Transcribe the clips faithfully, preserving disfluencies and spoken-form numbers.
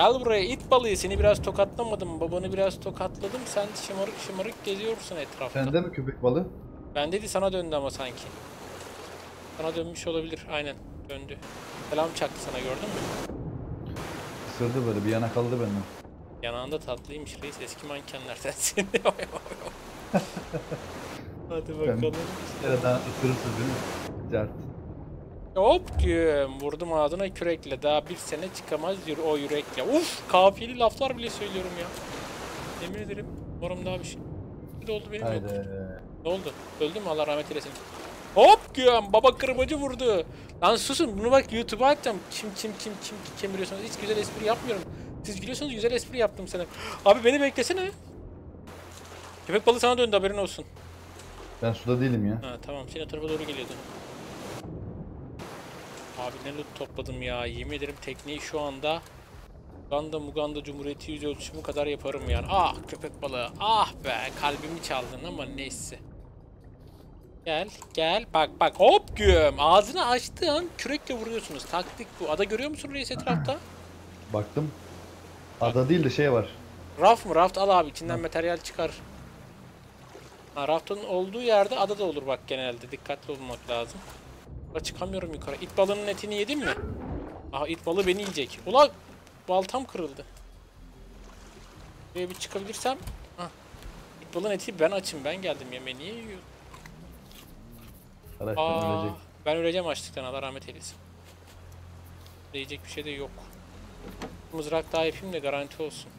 Gel buraya it balığı, seni biraz tokatlamadım. Babanı biraz tokatladım. Sen şımarık şımarık geziyorsun etrafta. Sende mi köpek balığı? Ben dedi sana döndü ama sanki. Sana dönmüş olabilir. Aynen döndü. Selam çaktı sana, gördün mü? Isırdı böyle bir yana kaldı benden. Yanağında tatlıymış reis, eski mankenlerden seni. Hadi Ben bakalım. bir kere daha ısırırsın değil mi? Cart. Hop güm. Vurdum ağzına kürekle. Daha bir sene çıkamaz yürü o yürekle. Uf, kafiyeli laflar bile söylüyorum ya. Yemin ederim. Umarım daha bir şey. Ne oldu benim yok. Haydi. Ne oldu? Öldü mü? Allah rahmet eylesin. Hop güm. Baba kırbacı vurdu. Lan susun. Bunu bak YouTube'a atacağım. Kim kim kim kim kim biliyorsunuz. Hiç güzel espri yapmıyorum. Siz gülüyorsunuz, güzel espri yaptım sana. Abi beni beklesene. Köpek balığı sana döndü, haberin olsun. Ben suda değilim ya. Ha tamam, senin tarafa doğru geliyordu. Abi ne loot topladım ya. Yemin ederim tekneyi şu anda Uganda Muganda Cumhuriyeti yüz ölçümü kadar yaparım yani. Ah köpek balığı. Ah be, kalbimi çaldın ama neyse. Gel gel bak bak hop güm. Ağzını açtığın kürekle vuruyorsunuz. Taktik bu. Ada görüyor musun reis etrafta? Baktım. Ada değil de şey var. Raft mı? Raft al abi, içinden Ha. materyal çıkar. Ha, raftın olduğu yerde ada da olur bak genelde. Dikkatli olmak lazım. Ulan çıkamıyorum yukarı. İt balığının etini yedin mi? Aha, it balığı beni yiyecek. Ulan baltam kırıldı. Buraya bir çıkabilirsem. Hah. İt balığın eti ben açım. Ben geldim yemeğe. Niye yiyor? Arkadaş ben Aa, ölecek. ben öleceğim açlıktan. Allah rahmet eylesin. Diyecek bir şey de yok. Mızrak daha yapayım da garanti olsun.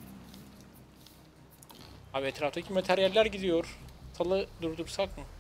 Abi etraftaki materyaller gidiyor. Salı durdursak mı?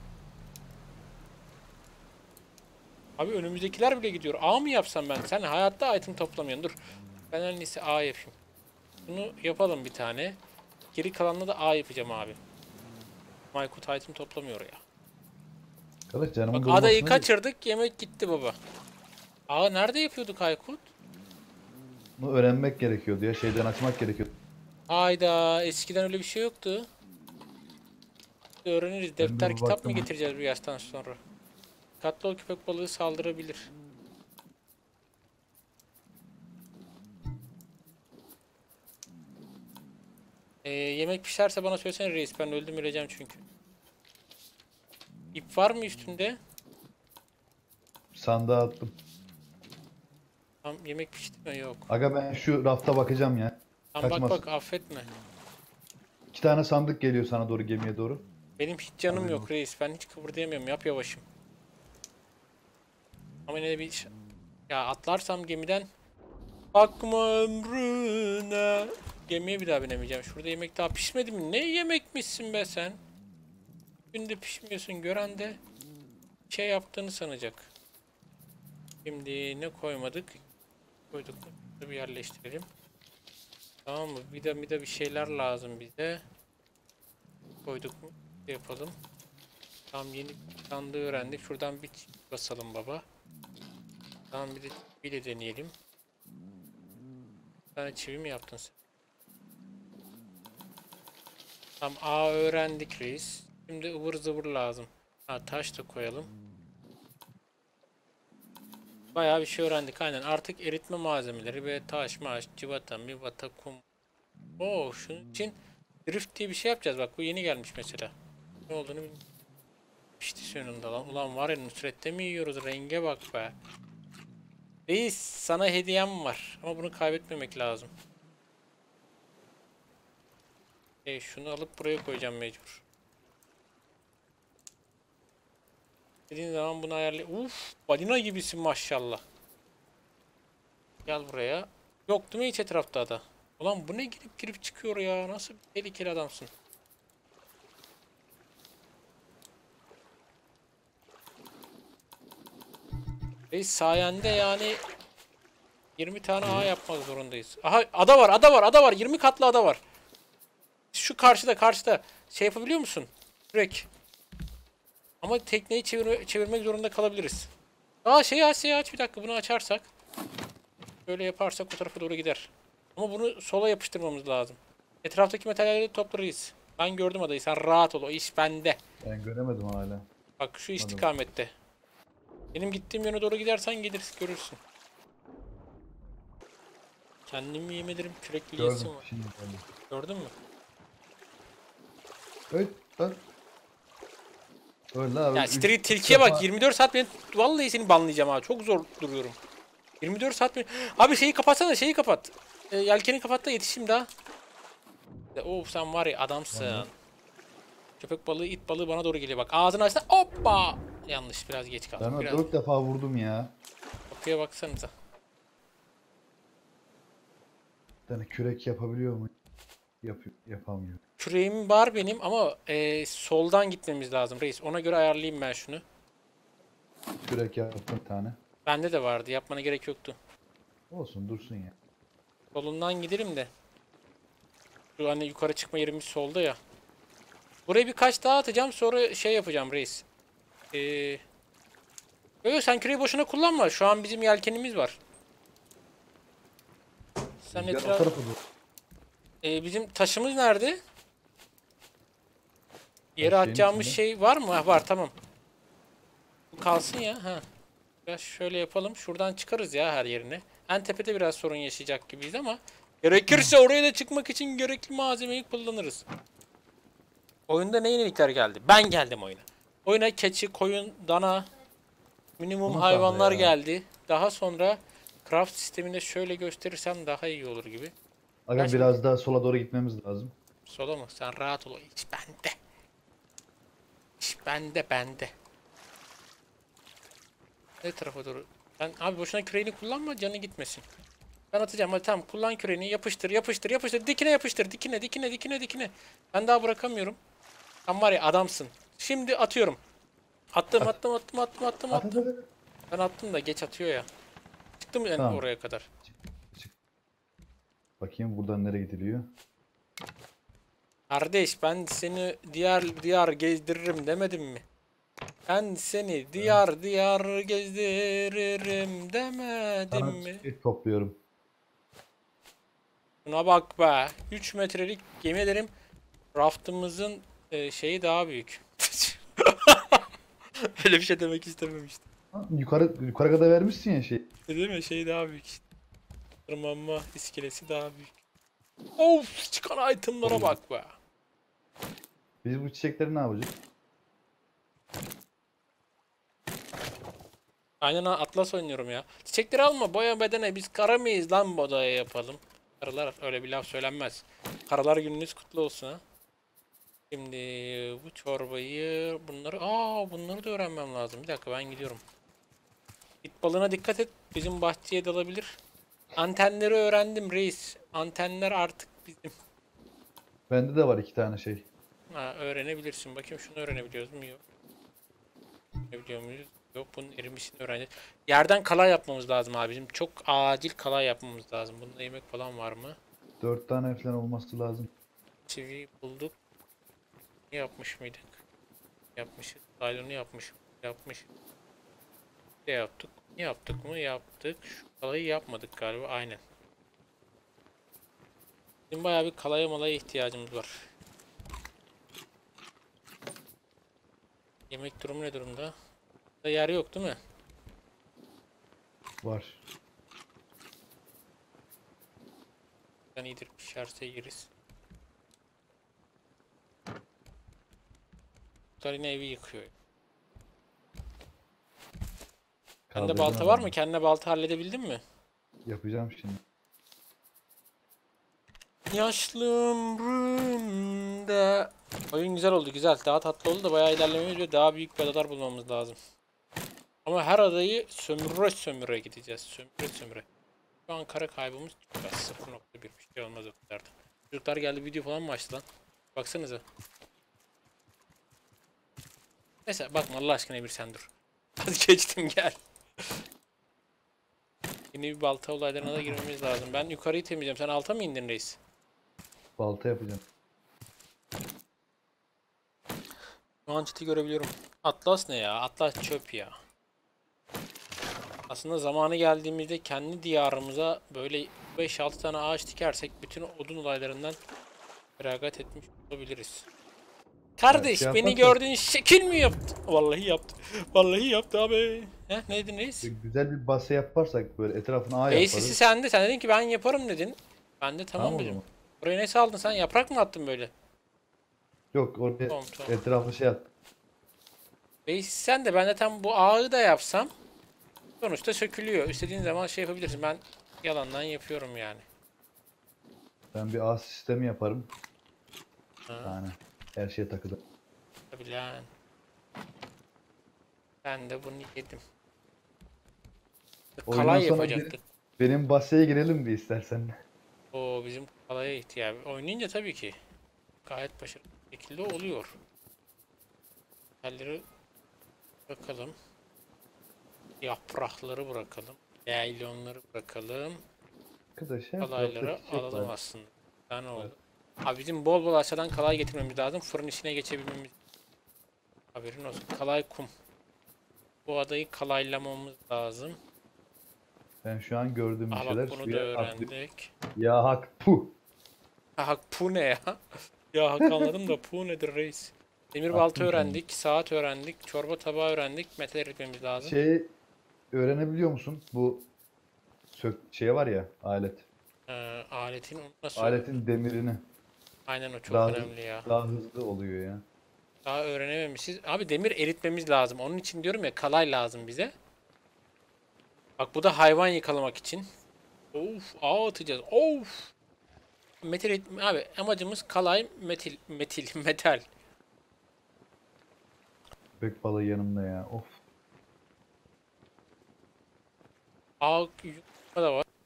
Abi önümüzdekiler bile gidiyor. A mı yapsam ben? Sen hayatta item toplamıyorsun. Dur. Ben en iyisi A yapayım. Bunu yapalım bir tane. Geri kalanını da A yapacağım abi. Maykut item toplamıyor ya. Arkadaş canımın Bak dolmasını... adayı kaçırdık, yemek gitti baba. Aa, nerede yapıyorduk Aykut? Bunu öğrenmek gerekiyordu ya. Şeyden açmak gerekiyordu. Hayda, eskiden öyle bir şey yoktu. Öğreniriz. Ben Defter bir kitap mı baktım. getireceğiz bu yaştan sonra? Dikkatli ol, köpek balığı saldırabilir. Ee, yemek pişerse bana söylesene reis, ben öldüm öleceğim çünkü. İp var mı üstünde? Sandığa attım. Tam yemek pişti mi? Yok. Aga ben şu rafta bakacağım ya. Tam bak Kaçmasın. bak, affetme. İki tane sandık geliyor sana doğru, gemiye doğru. Benim hiç canım Haberin yok olsun. reis, ben hiç kıpırdayamıyorum, yap yavaşım. Ama yine de bir ş- ya atlarsam gemiden bakma ömrüne. Gemiye bir daha binemeyeceğim. Şurada yemek daha pişmedi mi? Ne yemekmişsin be sen? Günde pişmiyorsun, gören de şey yaptığını sanacak. Şimdi ne koymadık? Koyduk mu? Şunu bir yerleştirelim. Tamam mı? Bir de bir de bir şeyler lazım bize. Koyduk mu? Şey yapalım. Tamam, yeni bir sandığı öğrendik. Şuradan bir çift basalım baba. Tamam, bir de bir de deneyelim. Bir tane çivi mi yaptın sen? Tamam, A öğrendik reis. Şimdi ıvır zıvır lazım. Ha, taş da koyalım. Bayağı bir şey öğrendik aynen. Artık eritme malzemeleri ve taş, maaş, civata, mivata, kum. Oo, şunun için drift diye bir şey yapacağız. Bak bu yeni gelmiş mesela. Ne olduğunu bilmiyorum. İşte sonunda lan. Ulan var ya, Nusret'te mi yiyoruz? Renge bak be. Reis, sana hediyem var. Ama bunu kaybetmemek lazım. E, şunu alıp buraya koyacağım mecbur. Dediğin zaman bunu ayarlay... Uf, balina gibisin maşallah. Gel buraya. Yok değil mi hiç etrafta da? Ulan bu ne girip girip çıkıyor ya? Nasıl bir tehlikeli adamsın? Reis sayende yani yirmi tane A yapmak zorundayız. Aha, ada var, ada var, ada var. yirmi katlı ada var. Şu karşıda, karşıda. Şey yapabiliyor musun? Direkt. Ama tekneyi çevirme, çevirmek zorunda kalabiliriz. Aa, şey aç, şey aç. Bir dakika, bunu açarsak. Böyle yaparsak o tarafa doğru gider. Ama bunu sola yapıştırmamız lazım. Etraftaki materyalleri toplarız. Ben gördüm adayı. Sen rahat ol. O iş bende. Ben göremedim hala. Bak şu Hadi. istikamette. Benim gittiğim yöne doğru gidersen gelirsin, görürsün. Kendimi yemin ederim kürekli yesim Gördüm. var. Şimdi gördüm. Gördün mü? Evet. Bak. Öyle abi. Ya üç- street üç tilkiye bak, defa- yirmi dört saat beni vallahi seni banlayacağım ha. Çok zor duruyorum. yirmi dört saat beni... Abi şeyi kapatsana, şeyi kapat. E, yelkeni kapat da yetişeyim daha. E, Of sen var ya adamsın. Tamam. Köpek balığı, it balığı bana doğru geliyor bak. Ağzını açtı. Hoppa! Yanlış, biraz geç Ben kaldım. ona Biraz dört defa vurdum ya. kapıya baksanıza. Bir tane kürek yapabiliyor mu? Yap yapamıyor. Küreğim var benim ama e, soldan gitmemiz lazım reis. Ona göre ayarlayayım ben şunu. Kürek yaptım bir tane. Bende de vardı. Yapmana gerek yoktu. Olsun dursun ya. Solundan gidelim de. Şu hani yukarı çıkma yerimiz solda ya. Buraya birkaç daha atacağım, sonra şey yapacağım reis. Ee, yok sen küreği boşuna kullanma. Şu an bizim yelkenimiz var. Sen Rüzgar o etraf... tarafa dur. Ee, bizim taşımız nerede? Yere Taş şeyin atacağımız içinde. şey var mı? Ha, var, tamam. Bu kalsın ya. Ha. Biraz şöyle yapalım. Şuradan çıkarız ya her yerine. En tepede biraz sorun yaşayacak gibiyiz ama gerekirse oraya da çıkmak için gerekli malzemeyi kullanırız. Oyunda ne yenilikler geldi? Ben geldim oyuna. Oyuna keçi, koyun, dana, minimum Bunu hayvanlar sandı ya. geldi. Daha sonra craft sisteminde şöyle gösterirsem daha iyi olur gibi. Aga Ben şimdi- biraz daha sola doğru gitmemiz lazım. Sola mı? Sen rahat ol. İş bende. İş bende, bende. Ne tarafa doğru? Ben abi boşuna küreğini kullanma, canı gitmesin. Ben atacağım. Hadi tamam, kullan küreğini. Yapıştır, yapıştır, yapıştır. Dikine yapıştır. Dikine, dikine, dikine, dikine. Ben daha bırakamıyorum. Sen var ya adamsın. Şimdi atıyorum. Attım, At. attım, attım, attım, attım, At, attım. at, at, at. Ben attım da geç atıyor ya. Çıktım yani Tamam. oraya kadar. Çık. Bakayım buradan nereye gidiliyor. Kardeş ben seni diyar diyar gezdiririm demedim mi? Ben seni diyar diyar gezdiririm demedim Sana mi? et topluyorum. Buna bak be. üç metrelik yemin ederim raftımızın e, şeyi daha büyük. Öyle bir şey demek istememiştim. Ha, yukarı yukarı kadar vermişsin ya şey. Değil mi? Şey daha büyük. Tırmanma iskelesi daha büyük. Of, çıkan itemlara bak be. Biz bu çiçekleri ne yapacağız? Aynen ha, Atlas oynuyorum ya. Çiçekleri alma, boya bedene, biz kara mıyız lan boya yapalım. Karılar, öyle bir laf söylenmez. Karalar gününüz kutlu olsun ha. Şimdi bu çorbayı, bunları, aa bunları da öğrenmem lazım. Bir dakika ben gidiyorum. İt balığına dikkat et, bizim bahçeye dalabilir. Antenleri öğrendim reis. Antenler artık bizim. Bende de var iki tane şey. Ha, öğrenebilirsin. Bakayım şunu öğrenebiliyoruz mu? Yok. Öğrenebiliyor muyuz? Yok, bunun erimişini öğreneceğiz. Yerden kalay yapmamız lazım abi. Bizim çok acil kalay yapmamız lazım. Bunda yemek falan var mı? Dört tane falan olması lazım. Çivi bulduk. Ne yapmış mıydık? Yapmışız. Laylonu yapmış. Yapmış. Ne yaptık? Ne yaptık mı? Yaptık. Şu kalayı yapmadık galiba. Aynen. Bizim bayağı bir kalaya malaya ihtiyacımız var. Yemek durumu ne durumda? Burada yer yok değil mi? Var. Ben iyidir, pişerse yeriz. Bunlar yine evi yıkıyor. Sende Kaldırdım balta var adamı. mı? Kendine balta halledebildin mi? Yapacağım şimdi. Yaşlı ömrümde. Oyun güzel oldu, güzel. Daha tatlı oldu da bayağı ilerlememiz ve daha büyük bir adalar bulmamız lazım. Ama her adayı sömüre sömüre gideceğiz. Sömüre sömüre. Şu an kara kaybımız çok az. sıfır nokta bir. Bir şey olmaz o kadar da. Çocuklar geldi, video falan mı açtı lan? Baksanıza. Neyse bakma Allah aşkına, bir sen dur. Hadi geçtim, gel. Yeni bir balta olaylarına da girmemiz lazım. Ben yukarıyı temizleyeceğim. Sen alta mı indin reis? Balta yapacağım. Şu an çiti görebiliyorum. Atlas ne ya? Atlas çöp ya. Aslında zamanı geldiğimizde kendi diyarımıza böyle beş altı tane ağaç dikersek bütün odun olaylarından feragat etmiş olabiliriz. Kardeş şey beni yaparsak- gördüğün şekil mi yaptı? Vallahi yaptı. Vallahi yaptı abi. Heh, ne dedin reis? Güzel bir base yaparsak böyle etrafına ağ Tesisi yaparız. sende. Sen dedin ki ben yaparım dedin. Ben de Tamam tamam o dedim. zaman. Buraya ne saldın sen? Yaprak mı attın böyle? Yok oraya Tamam tamam. etrafı şey at. Reis sen de ben de tam bu ağı da yapsam sonuçta sökülüyor. İstediğin zaman şey yapabilirsin. Ben yalandan yapıyorum yani. Ben bir ağ sistemi yaparım. Ha, Yani her şeye takılı. tabii lan. Ben de bunu yedim. Oyundan Kalay sonra benim, yapacaktık. benim baseye girelim bir istersen. O bizim kalaya ihtiyacı. Oynayınca tabii ki gayet başarılı bir şekilde oluyor. Telleri bırakalım. Yaprakları bırakalım. Yaylonları bırakalım. Arkadaşlar Kalayları etrafta çiçek alalım var. aslında. Daha ne oldu? Abi bizim bol bol aşağıdan kalay getirmemiz lazım. Fırın içine geçebilmemiz. Haberin olsun. Kalay kum. Bu adayı kalaylamamız lazım. Ben şu an gördüğüm bir Aa şeyler bak bunu da suya aktı. öğrendik. Ya hak puh. Ha pu ne ya? Ya hak anladım da pu nedir reis? Demir balta Attım kendimi. öğrendik, saat öğrendik, çorba tabağı öğrendik, metal eritmemiz lazım. Şey öğrenebiliyor musun? Bu sök şey var ya alet. Ee, aletin onu nasıl? Aletin demirini Aynen o çok daha, önemli ya. daha hızlı oluyor ya. Daha öğrenememişiz. Abi demir eritmemiz lazım. Onun için diyorum ya kalay lazım bize. Bak bu da hayvan yakalamak için. Of ağ atacağız. Of. Metal eritme abi amacımız kalay metil metil metal. Köpek balığı yanımda ya. Of. Ağ yumurta da var.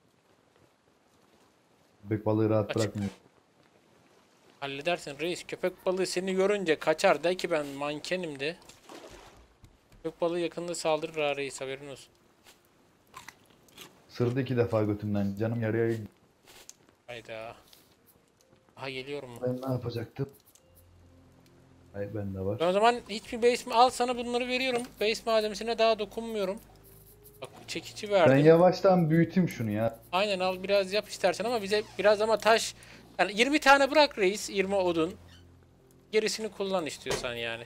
Köpek balığı rahat Açık. bırakmıyor. Halledersin reis. Köpek balığı seni görünce kaçar. De ki ben mankenim de. Köpek balığı yakında saldırır ha reis haberin olsun. Sırdı iki defa götümden. Canım yarıya. Hayda. Aha geliyorum. Ben ne yapacaktım? Hayır bende var. Ben o zaman hiçbir base al sana bunları veriyorum. Base malzemesine daha dokunmuyorum. Bak çekici Ben verdim. yavaştan büyüteyim şunu ya. Aynen al biraz yap istersen ama bize biraz ama taş. Yani yirmi tane bırak reis. yirmi odun. Gerisini kullan istiyorsan yani.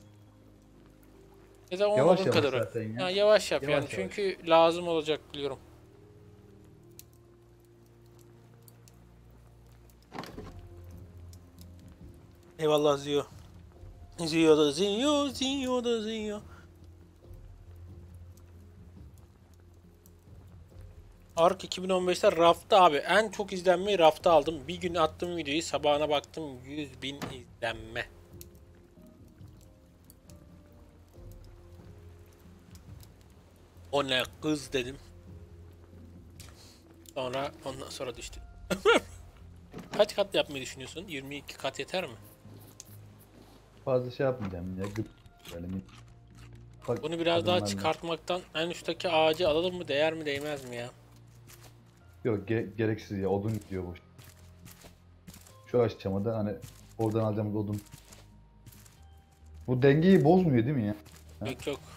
Ya da on Yavaş odun yavaş kadar. zaten ya. Ha, yavaş yap Yavaş yani yavaş. çünkü lazım olacak biliyorum. Eyvallah Ziyo. Ziyo da Ziyo, Ziyo da Ziyo. Ark iki bin on beşte rafta abi. En çok izlenmeyi rafta aldım. Bir gün attığım videoyu sabahına baktım yüz bin izlenme. O ne kız dedim. Sonra ondan sonra düştü. Kaç kat yapmayı düşünüyorsun? yirmi iki kat yeter mi? Fazla şey yapmayacağım ya. Gıp. Böyle mi? Bak, Bunu biraz daha adımlarla. çıkartmaktan en üstteki ağacı alalım mı? Değer mi değmez mi ya? Yok ge- gereksiz ya. Odun gidiyor boş. Şu aşamada hani oradan alacağımız odun. Bu dengeyi bozmuyor değil mi ya? Ha? Yok yok.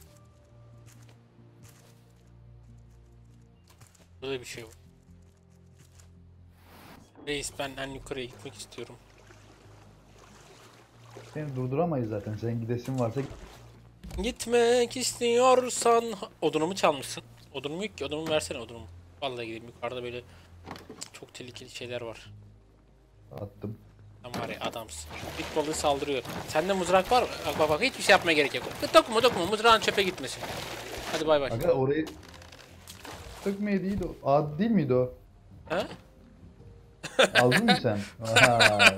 Böyle bir şey var. Reis ben en yukarıya gitmek istiyorum. Seni durduramayız zaten. Sen gidesin varsa Gitmek istiyorsan... Odunumu çalmışsın. Odunumu yok ki. Odunumu versene odunumu. Vallahi gideyim. Yukarıda böyle çok tehlikeli şeyler var. attım. Sen var ya adamsın. Bit balığı saldırıyor. Sende mızrak var mı? Bak bak bak hiçbir şey yapmaya gerek yok. Dokunma dokunma mızrağın çöpe gitmesin. Hadi bay bay. Aga orayı sökmeydi o. Aa değil miydi o? Ha? Aldın mı sen? Vay.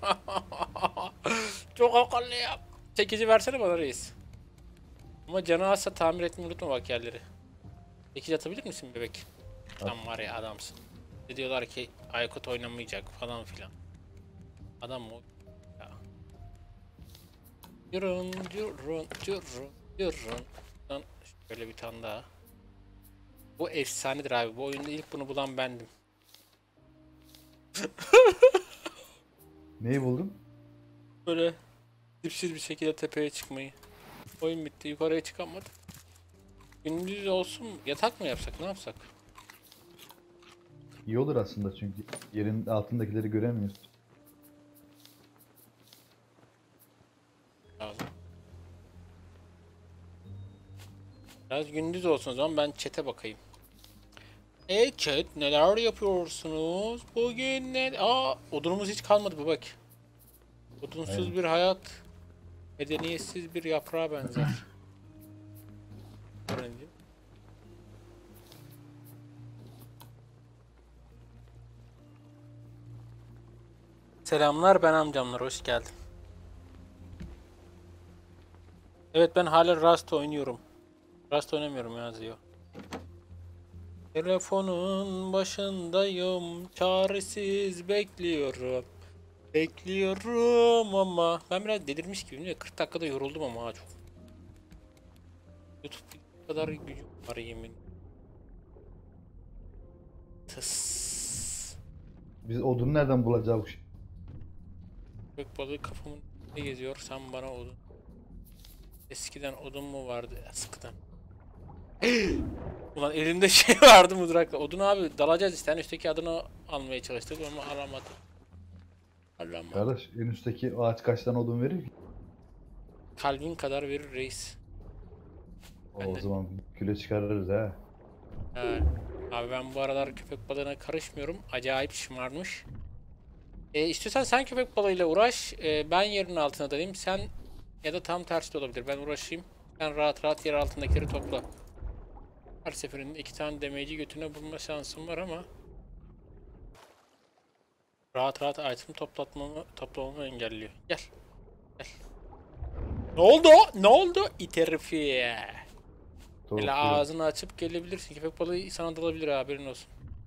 Çok akıllı ya. Çekici versene bana reis. Ama canı azsa tamir etmeyi unutma bak yerleri. Çekici atabilir misin bebek? Tam var ya adamsın. Ne diyorlar ki Aykut oynamayacak falan filan. Adam mı? o? Ya. Yürün, yürün, yürün, yürün. Lan şöyle bir tane daha. Bu efsanedir abi. Bu oyunda ilk bunu bulan bendim. Neyi buldun? Böyle dipsiz bir şekilde tepeye çıkmayı. Oyun bitti. Yukarıya çıkamadım. Gündüz olsun mu? Yatak mı yapsak? Ne yapsak? İyi olur aslında çünkü yerin altındakileri göremiyoruz. Lazım. Biraz gündüz olsun o zaman, ben chat'e bakayım. E chat, neler yapıyorsunuz? Bugün ne? Aa, odunumuz hiç kalmadı bu bak. Odunsuz Aynen. bir hayat medeniyetsiz bir yaprağa benzer. Öğrendim. Selamlar, ben amcamlar, hoş geldin. Evet, ben hala Rust oynuyorum. Rust oynamıyorum ya, yazıyor. Telefonun başındayım, çaresiz bekliyorum. Bekliyorum ama ben biraz delirmiş gibiyim ya, kırk dakikada yoruldum ama ha çok. YouTube'da bu kadar gücüm var yemin. Tıs. Biz odunu nereden bulacağız? Köpek balığı kafamın içinde geziyor, sen bana odun. Eskiden odun mu vardı eskiden? Ulan elimde şey vardı mızrakla. Odun abi, dalacağız işte. Yani üstteki adını almaya çalıştık ama alamadım. Alamadım. Kardeş en üstteki ağaç kaç tane odun verir ki? Kalbin kadar verir reis. O, Ben o de. zaman küle çıkarırız ha. Evet. Abi ben bu aralar köpek balığına karışmıyorum. Acayip şımarmış. E, istiyorsan sen köpek balığıyla uğraş. E, ben yerin altına dalayım. Sen ya da tam tersi de olabilir. Ben uğraşayım. Sen rahat rahat yer altındakileri topla. Her seferinde iki tane damage'i götüne bulma şansım var ama rahat rahat item toplatmamı, toplamamı engelliyor. Gel. Gel. Ne oldu? Ne oldu? İt herifi. Doğru. Hele ağzını açıp gelebilirsin. Köpek balığı sana dalabilir, haberin olsun.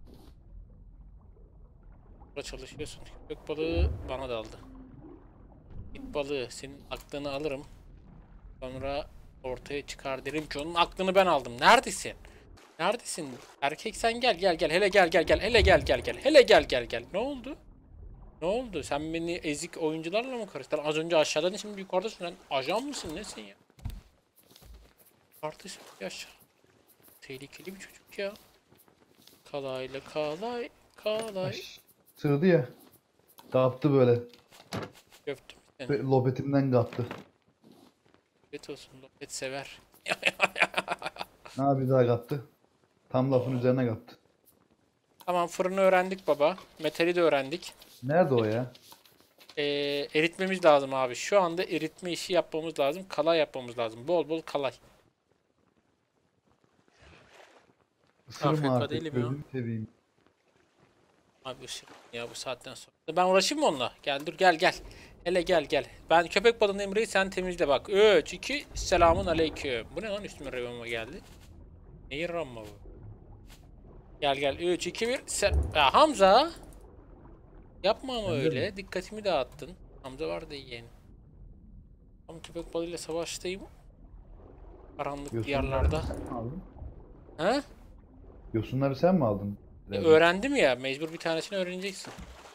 Burada çalışıyorsun. Köpek balığı bana daldı. İt balığı, senin aklını alırım. Sonra ortaya çıkar derim ki onun aklını ben aldım. Neredesin? Neredesin? Erkek sen gel gel gel. Hele gel gel gel. Hele gel gel gel. Hele gel gel gel. Ne oldu? Ne oldu? Sen beni ezik oyuncularla mı karıştırdın? Az önce aşağıdan, şimdi yukarıdasın. Sen ajan mısın? Nesin ya? Artık yaşa. Tehlikeli bir çocuk ya. Kalayla kalay kalay. Ay, sığdı ya. Kaptı böyle. Öptüm seni. Ve lopetimden kaptı. Lopet olsun. Lopet sever. Ne bir daha kaptı. Tam lafın üzerine kaptı. Tamam, fırını öğrendik baba. Metali de öğrendik. Nerede o ya? Ee, eritmemiz lazım abi. Şu anda eritme işi yapmamız lazım. Kalay yapmamız lazım. Bol bol kalay. Isırma A F K artık. değilim ya. Gözünü seveyim. Abi ışık ya bu saatten sonra. Ben uğraşayım mı onunla? Gel dur, gel gel. Hele gel gel. Ben köpek balığındayım reis, sen temizle bak. üç iki selamun aleyküm. Bu ne lan, üstüme revama geldi. Neyin ramma bu? Gel gel, üç iki bir sen... Ya Hamza. Yapma ama Sen de öyle. mi? Dikkatimi dağıttın. Hamza var da yeğen. Tam köpek balığıyla savaştayım. Karanlık Yosunları diyarlarda. sen mi aldın? He? Yosunları sen mi aldın? E, öğrendim ya. Mecbur bir tanesini öğreneceksin.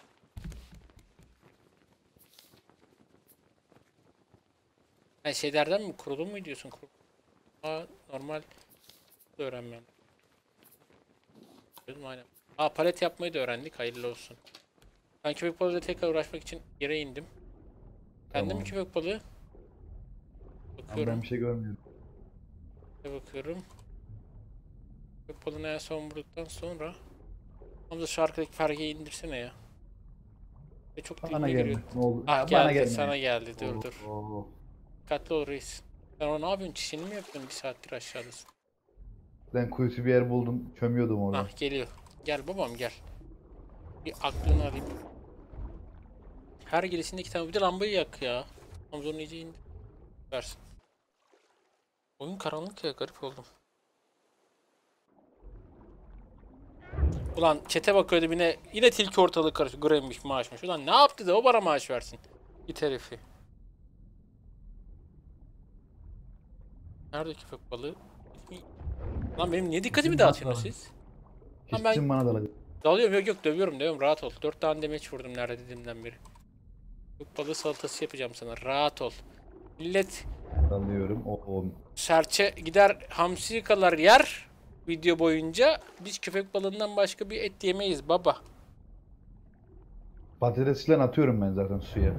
Ha, şeylerden mi? Kurulu mu diyorsun? Kurulu. Aa, normal öğrenmem. Dedim, aynen. Aa, palet yapmayı da öğrendik. Hayırlı olsun. Ben köpek balığıyla tekrar uğraşmak için yere indim. Bende mi Tamam. köpek balığı? Ama Bakıyorum. ben bir şey görmüyorum. Bakıyorum. Köpek balığını en son vurduktan sonra Hamza şu arkadaki pergeyi indirsene ya. Ve çok Bana dibime gelme. giriyor. Ne olur. Ah, Bana geldi, gelme. sana geldi. Dur Oo, dur. oo. Dikkatli ol reis. Sen orada ne yapıyorsun? Çişini mi yapıyorsun? Bir saattir aşağıdasın. Ben kuytu bir yer buldum. Çömüyordum orada. Ah, geliyor. Gel babam gel. Bir aklını alayım. Her gelişinde iki tane. Bir de lambayı yak ya. Hamza onu iyice indir. Versin. Oyun karanlık ya, garip oldum. Ulan çete bakıyordu yine. Yine tilki ortalığı karıştı. Gremmiş, maaşmış. Ulan ne yaptı da o bana maaş versin. Git herifi. Nerede köpek balığı? Lan benim niye dikkatimi Bizim dağıtıyorsunuz bana- siz? Lan ben Kesin bana dalacak. dalıyorum, yok yok, dövüyorum dövüyorum, rahat ol. Dört tane demeç vurdum nerede dediğimden beri. Köpek balığı salatası yapacağım sana, rahat ol. Millet Dalıyorum. O, o. serçe gider hamsi yakalar yer video boyunca. Biz köpek balığından başka bir et yemeyiz baba. Patatesle atıyorum ben zaten suya.